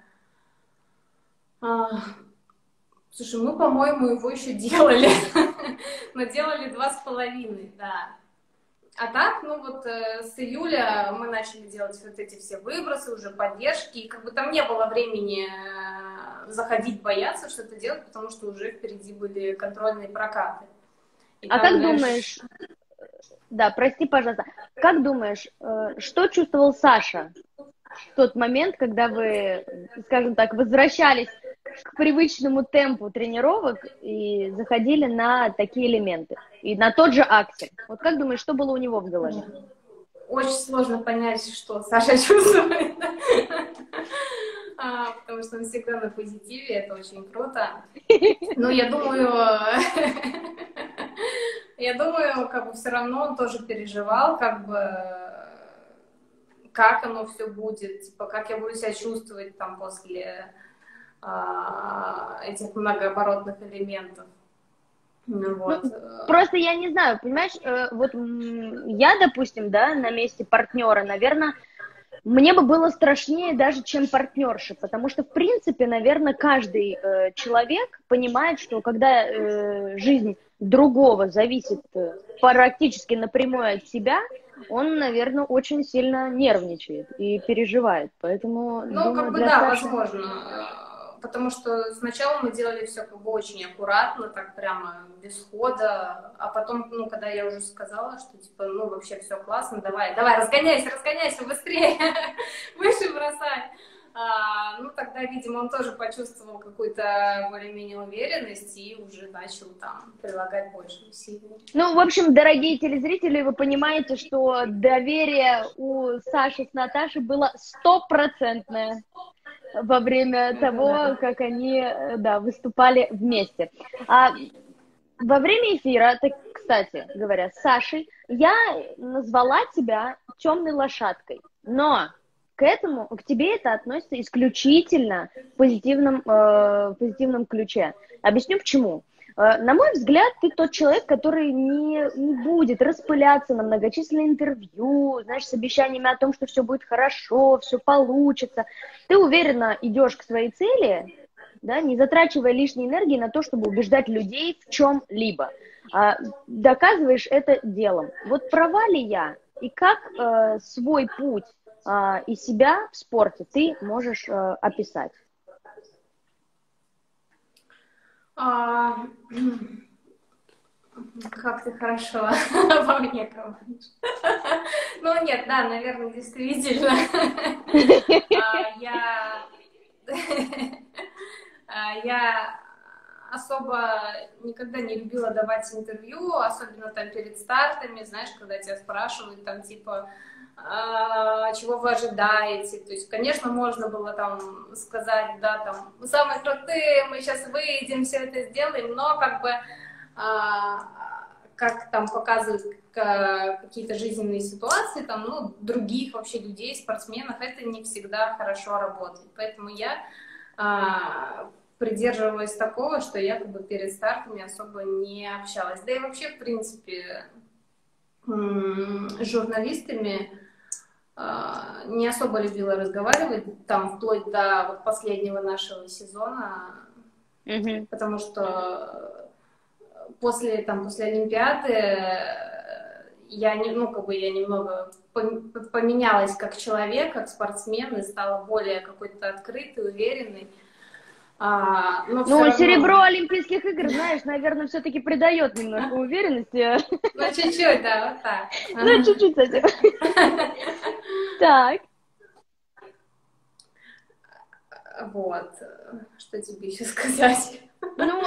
слушай, мы, по-моему, его еще делали, но делали 2,5, да. А так, ну вот с июля мы начали делать вот эти все выбросы, уже поддержки, и как бы там не было времени заходить, бояться что-то делать, потому что уже впереди были контрольные прокаты. И а как думаешь, да, прости, пожалуйста, как думаешь, что чувствовал Саша в тот момент, когда вы, скажем так, возвращались к привычному темпу тренировок и заходили на такие элементы, и на тот же аксель? Вот как думаешь, что было у него в голове? Очень сложно понять, что Саша чувствует, потому что он всегда на позитиве, это очень круто. Но я думаю, Я думаю, как бы все равно он тоже переживал, как бы, как оно все будет, типа, как я буду себя чувствовать там после этих многооборотных элементов. Ну, вот. Ну, просто я не знаю, понимаешь, вот я, допустим, да, на месте партнера, наверное, мне бы было страшнее даже, чем партнерши, потому что, в принципе, наверное, каждый человек понимает, что когда жизнь другого зависит практически напрямую от себя, он, наверное, очень сильно нервничает и переживает. Поэтому, Ну, думаю, как бы для да, Саши... возможно. Потому что сначала мы делали все как бы очень аккуратно, так прямо без хода, а потом, ну, когда я уже сказала, что типа, ну, вообще все классно, давай, разгоняйся, быстрее, выше бросай. Ну, тогда, видимо, он тоже почувствовал какую-то более-менее уверенность и уже начал там прилагать больше усилий. Ну, в общем, дорогие телезрители, вы понимаете, что доверие у Саши с Наташей было 100% во время того, как они, да, выступали вместе. А во время эфира, так, кстати говоря, с Сашей, я назвала тебя темной лошадкой, но к тебе это относится исключительно в позитивном ключе. Объясню почему. На мой взгляд, ты тот человек, который не будет распыляться на многочисленные интервью, знаешь, с обещаниями о том, что все будет хорошо, все получится. Ты уверенно идешь к своей цели, да, не затрачивая лишней энергии на то, чтобы убеждать людей в чем-либо. Доказываешь это делом. Вот права ли я? И как свой путь и себя в спорте ты можешь описать? Как ты хорошо обо мне говоришь. Ну, нет, да, наверное, действительно. Я особо никогда не любила давать интервью, особенно там перед стартами, знаешь, когда тебя спрашивают там типа, чего вы ожидаете. То есть, конечно, можно было там сказать, да, там, мы самые крутые, мы сейчас выйдем, все это сделаем, но как бы, как там показывают какие-то жизненные ситуации, там, ну, других вообще людей, спортсменов, это не всегда хорошо работает. Поэтому я придерживалась такого, что я как бы перед стартами особо не общалась. Да и вообще, в принципе, с журналистами не особо любила разговаривать, там, вплоть до вот последнего нашего сезона, потому что после Олимпиады я немного поменялась как человек, как спортсмен, и стала более какой-то открытой, уверенной. Ну, серебро Олимпийских игр, знаешь, наверное, все-таки придает немножко уверенности. Ну, чуть-чуть, да, вот так. Ну, чуть-чуть, кстати. Так. Вот. Что тебе еще сказать? Ну,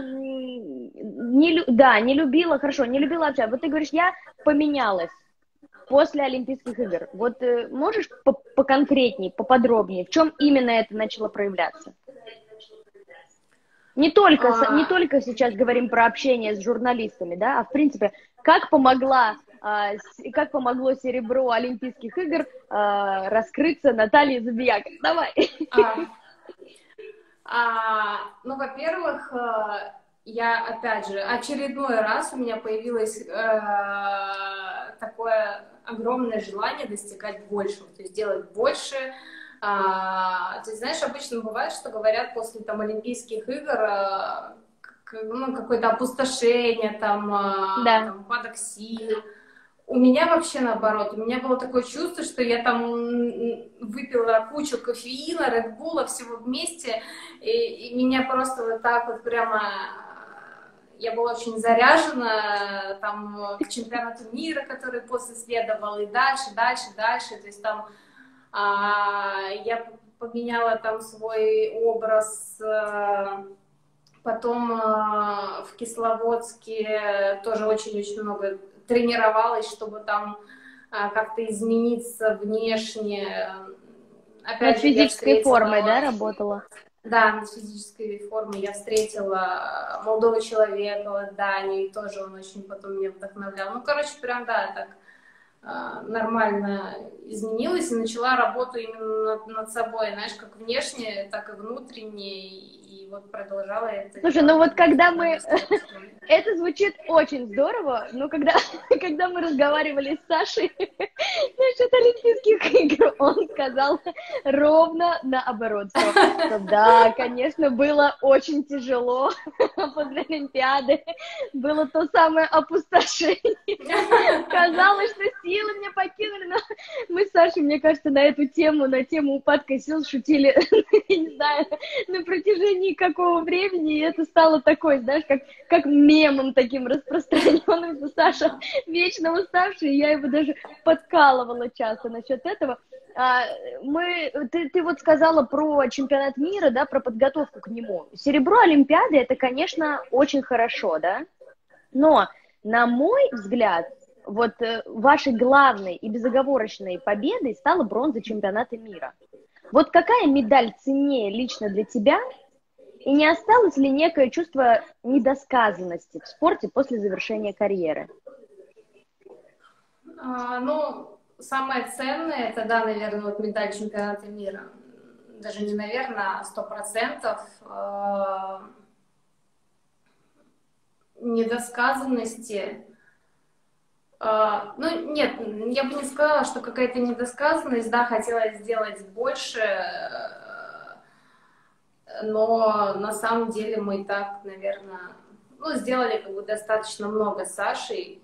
не любила, хорошо, не любила общаться. Вот ты говоришь, я поменялась после Олимпийских игр. Вот можешь поконкретнее, поподробнее, в чем именно это начало проявляться? Не только сейчас говорим про общение с журналистами, да, а в принципе, как помогло серебро Олимпийских игр раскрыться Наталье Забияк? Давай. Ну, во-первых, я, опять же, очередной раз у меня появилось такое огромное желание достигать большего, то есть делать больше. Ты знаешь, обычно бывает, что говорят после там Олимпийских игр какое-то опустошение, там упадок сил. У меня вообще наоборот, у меня было такое чувство, что я там выпила кучу кофеина, редбула, всего вместе, и меня просто вот так вот прямо... Я была очень заряжена там к чемпионату мира, который после следовал, и дальше. То есть там я поменяла там свой образ, потом в Кисловодске тоже очень-очень много тренировалась, чтобы там как-то измениться внешне. Опять физической формой, да, работала? Да, на физической форме я встретила молодого человека, вот, Даню, и тоже он очень потом меня вдохновлял. Ну, короче, прям, да, так нормально изменилась и начала работу именно над собой, знаешь, как внешне, так и внутренне, и вот продолжала это. Слушай, ну вот когда мы... Это звучит очень здорово, но когда мы разговаривали с Сашей насчет Олимпийских игр, он сказал ровно наоборот, что да, конечно, было очень тяжело после Олимпиады, было то самое опустошение. Казалось, что силы меня покинули, но мы с Сашей, мне кажется, на тему упадка сил шутили, я не знаю, на протяжении какого времени, и это стало такой, знаешь, как мемом таким распространенным, что Саша вечно уставший, и я его даже подкалывала часто насчет этого. Ты вот сказала про чемпионат мира, да, про подготовку к нему. Серебро Олимпиады, это, конечно, очень хорошо, да, но, на мой взгляд, вот вашей главной и безоговорочной победой стала бронза чемпионата мира. Вот какая медаль ценнее лично для тебя, и не осталось ли некое чувство недосказанности в спорте после завершения карьеры? Ну, самое ценное, это, да, наверное, вот медаль чемпионата мира. Даже не наверное, а 100%. Недосказанности. Ну, нет, я бы не сказала, что какая-то недосказанность, да, хотела сделать больше, но на самом деле мы и так, наверное, ну, сделали как бы достаточно много с Сашей,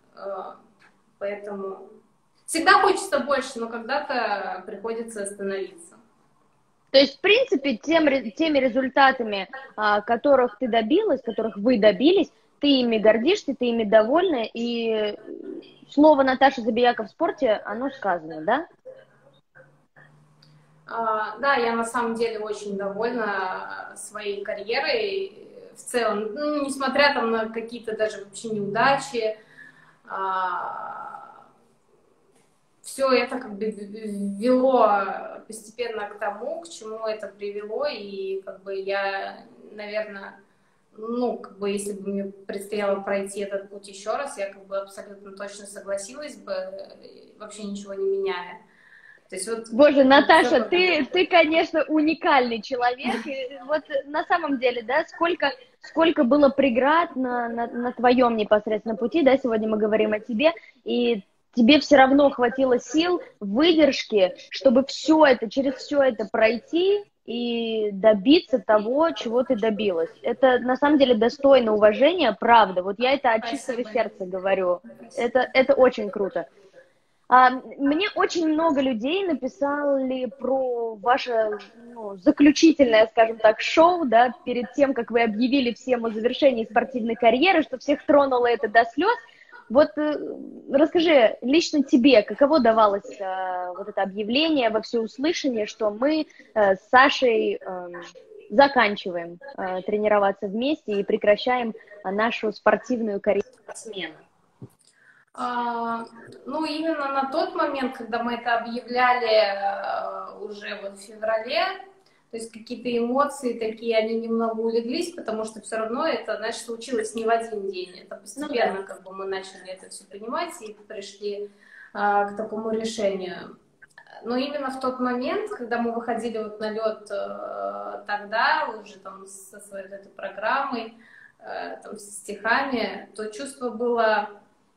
поэтому всегда хочется больше, но когда-то приходится остановиться. То есть, в принципе, теми результатами, которых ты добилась, которых вы добились, ты ими гордишься, ты ими довольна, и слово Наташи Забияка в спорте, оно сказано, да? Да, я на самом деле очень довольна своей карьерой в целом, ну, несмотря там на какие-то даже вообще неудачи, все это как бы вело постепенно к тому, к чему это привело, и как бы я, наверное, ну, как бы, если бы мне предстояло пройти этот путь еще раз, я как бы абсолютно точно согласилась бы, вообще ничего не меняя. То есть, вот, Боже, Наташа, ты, конечно, уникальный человек. И вот на самом деле, да, сколько было преград на твоем непосредственно пути, да, сегодня мы говорим о тебе, и тебе все равно хватило сил, выдержки, чтобы через все это пройти и добиться того, чего ты добилась. Это на самом деле достойно уважения, правда. Вот я это от чистого сердца говорю. Это очень круто. Мне очень много людей написали про ваше заключительное, скажем так, шоу, да, перед тем, как вы объявили всем о завершении спортивной карьеры, что всех тронуло это до слез. Вот расскажи лично тебе, каково давалось вот это объявление во всеуслышание, что мы с Сашей заканчиваем тренироваться вместе и прекращаем нашу спортивную карьеру спортсмена? Ну, именно на тот момент, когда мы это объявляли уже вот в феврале, то есть какие-то эмоции такие, они немного улеглись, потому что все равно это, знаешь, случилось не в один день. Это постепенно как бы мы начали это все понимать и пришли к такому решению. Но именно в тот момент, когда мы выходили вот на лед тогда, уже там со своей вот этой программой, там, со стихами, то чувство было...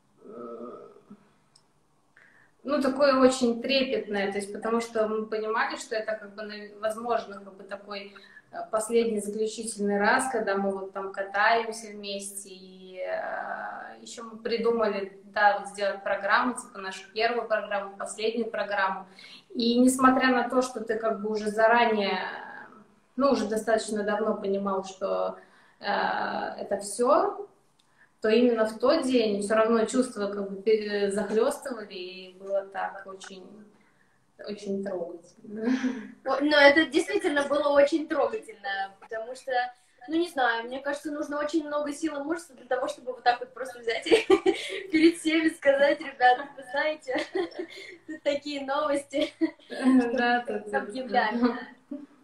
ну, такое очень трепетное, то есть, потому что мы понимали, что это, как бы, возможно, как бы такой последний заключительный раз, когда мы вот там катаемся вместе, и еще мы придумали, да, вот сделать программу, типа нашу первую программу, последнюю программу, и несмотря на то, что ты как бы уже заранее, ну, уже достаточно давно понимал, что это все, то именно в тот день все равно чувства как бы захлестывали, и было так очень, очень трогательно. Но это действительно было очень трогательно, потому что, ну не знаю, мне кажется, нужно очень много сил и мужества для того, чтобы вот так вот просто взять и перед всеми сказать: ребята, вы знаете, тут такие новости, объявляем. Ну,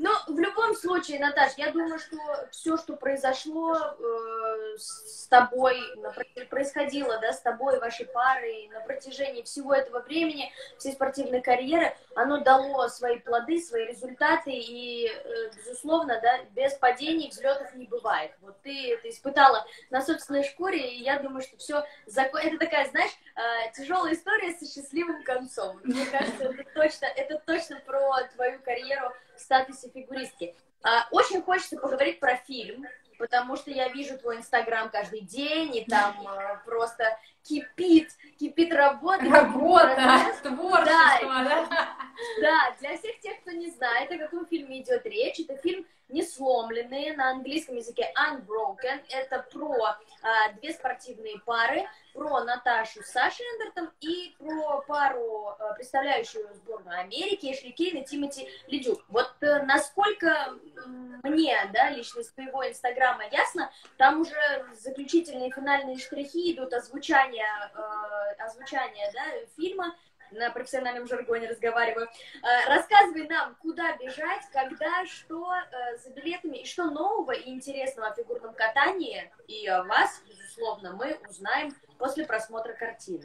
Ну, в любом случае, Наташ, я думаю, что все, что произошло с тобой, происходило, да, с тобой, вашей парой на протяжении всего этого времени, всей спортивной карьеры, оно дало свои плоды, свои результаты, и, безусловно, да, без падений, взлетов не бывает. Вот ты это испытала на собственной шкуре, и я думаю, что все это такая, знаешь, тяжелая история со счастливым концом. Мне кажется, это точно про твою карьеру в статусе фигуристки. Очень хочется поговорить про фильм, потому что я вижу твой инстаграм каждый день, и там просто кипит работа. Работа, творчество, да? Да, для всех тех, кто не знает, о каком фильме идет речь, это фильм «Несломленные», на английском языке «Unbroken». Это про две спортивные пары, про Наташу с Сашей Эндертом и про пару, представляющую сборную Америки, Эшли Кейн и Тимоти Лидюк. Вот насколько мне, да, лично из твоего инстаграма ясно, там уже заключительные финальные штрихи идут озвучание, да, фильма, на профессиональном жаргоне разговариваю. Рассказывай нам, куда бежать, когда, что за билетами, и что нового и интересного о фигурном катании, и о вас, безусловно, мы узнаем после просмотра картины.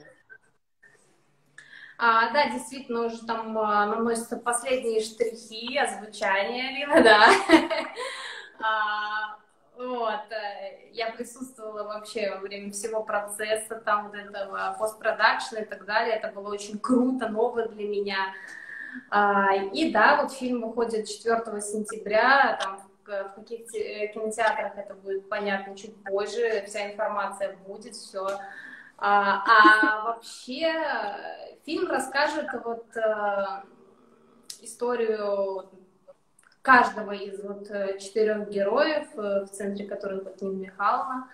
Да, действительно, уже там наносятся последние штрихи, озвучания, Лина, да. Вот, я присутствовала вообще во время всего процесса, там вот этого постпродакшна и так далее, это было очень круто, ново для меня. И да, вот фильм выходит 4 сентября, там в каких кинотеатрах это будет понятно чуть позже, вся информация будет, все. Вообще фильм расскажет вот историю каждого из вот 4 героев, в центре которых вот Нина Михайловна,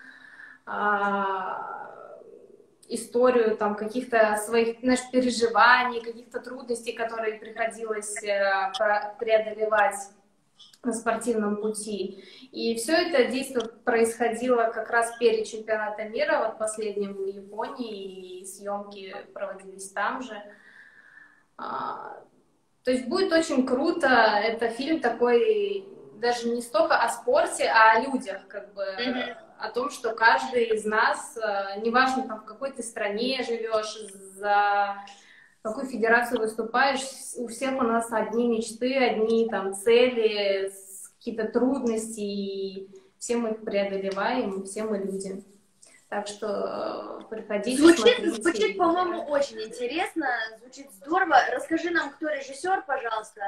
историю там каких-то своих, знаешь, переживаний, каких-то трудностей, которые приходилось преодолевать на спортивном пути. И все это действие происходило как раз перед чемпионатом мира, вот последним в Японии, и съемки проводились там же. То есть будет очень круто. Это фильм такой даже не столько о спорте, а о людях, как бы, о том, что каждый из нас, неважно там в какой ты стране живешь, за какую федерацию выступаешь, у всех у нас одни мечты, одни там цели, какие-то трудности, и все мы их преодолеваем, все мы люди. Так что приходите, смотрите. Звучит, по-моему, очень интересно, звучит здорово. Расскажи нам, кто режиссер, пожалуйста.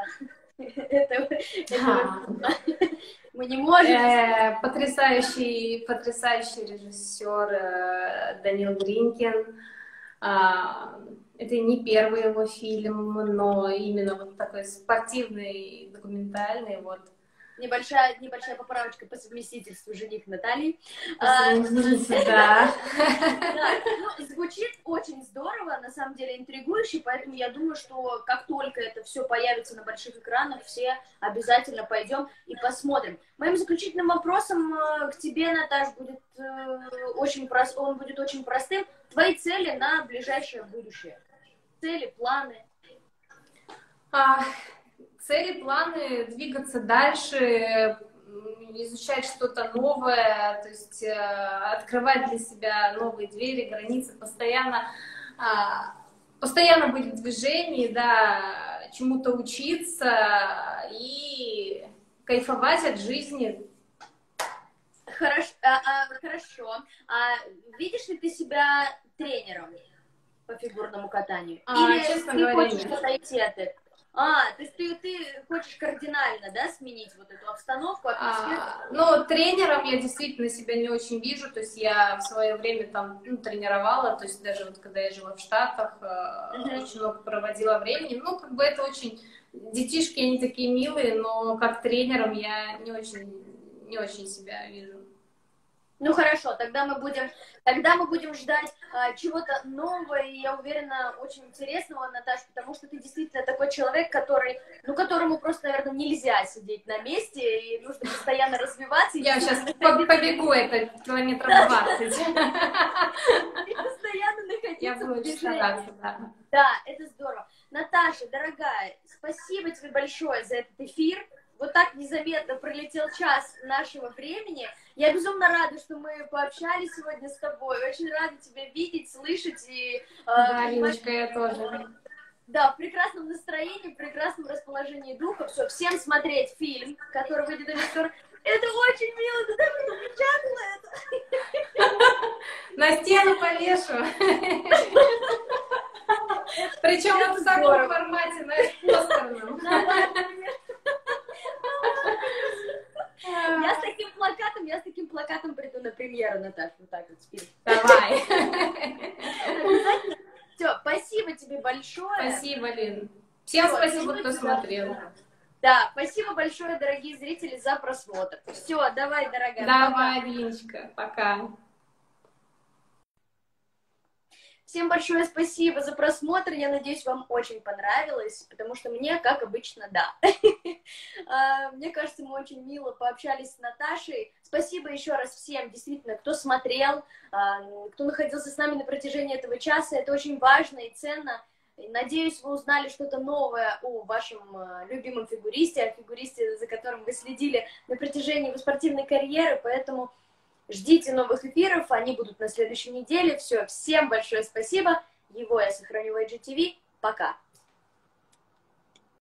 Мы не можем. Потрясающий режиссер Данил Гринкин. Это не первый его фильм, но именно вот такой спортивный, документальный, вот. Небольшая поправочка по совместительству жених Натальи. Да. Ну, звучит очень здорово, на самом деле интригующе, поэтому я думаю, что как только это все появится на больших экранах, все обязательно пойдем и посмотрим. Моим заключительным вопросом к тебе, Наташ, будет очень простым. Твои цели на ближайшее будущее? Цели, планы? Цели, планы, двигаться дальше, изучать что-то новое, то есть открывать для себя новые двери, границы, постоянно быть в движении, да, чему-то учиться и кайфовать от жизни. Хорошо. Видишь ли ты себя тренером по фигурному катанию? Или честно ты говоря, хочешь нет. отойти от этого? То есть ты хочешь кардинально, да, сменить вот эту обстановку, атмосферу? Ну, тренером я действительно себя не очень вижу, то есть я в свое время там тренировала, то есть даже вот когда я жила в Штатах, очень много проводила времени, ну, как бы это очень, детишки, они такие милые, но как тренером я не очень себя вижу. Ну хорошо, тогда мы будем ждать чего-то нового, и я уверена, очень интересного, Наташа, потому что ты действительно такой человек, которому просто, наверное, нельзя сидеть на месте, и нужно постоянно развиваться. Я сейчас побегу, это километров 20. И постоянно находиться Я буду очень стараться, да. Да, это здорово. Наташа, дорогая, спасибо тебе большое за этот эфир. вот так незаметно пролетел час нашего времени. Я безумно рада, что мы пообщались сегодня с тобой. Очень рада тебя видеть, слышать и... Да, Линочка, я тоже. Да, в прекрасном настроении, в прекрасном расположении духа. Все, всем смотреть фильм, который выйдет на Виктор. Это очень мило, ты даже напечатала это. На стену повешу. Причем вот в таком формате, на постерном. Я с таким плакатом приду на премьеру, Наташа, вот так вот спит. Давай. Обязательно. Все, спасибо тебе большое. Спасибо, Лин. Всем спасибо, кто смотрел. Да, спасибо большое, дорогие зрители, за просмотр. Все, давай, дорогая. Давай, Линочка, пока. Всем большое спасибо за просмотр. Я надеюсь, вам очень понравилось, потому что мне, как обычно, да. Мне кажется, мы очень мило пообщались с Наташей. Спасибо еще раз всем, действительно, кто смотрел, кто находился с нами на протяжении этого часа. Это очень важно и ценно. Надеюсь, вы узнали что-то новое о вашем любимом фигуристе, о фигуристе, за которым вы следили на протяжении его спортивной карьеры, поэтому... Ждите новых эфиров, они будут на следующей неделе. Все, всем большое спасибо. Его я сохраню в IGTV. Пока.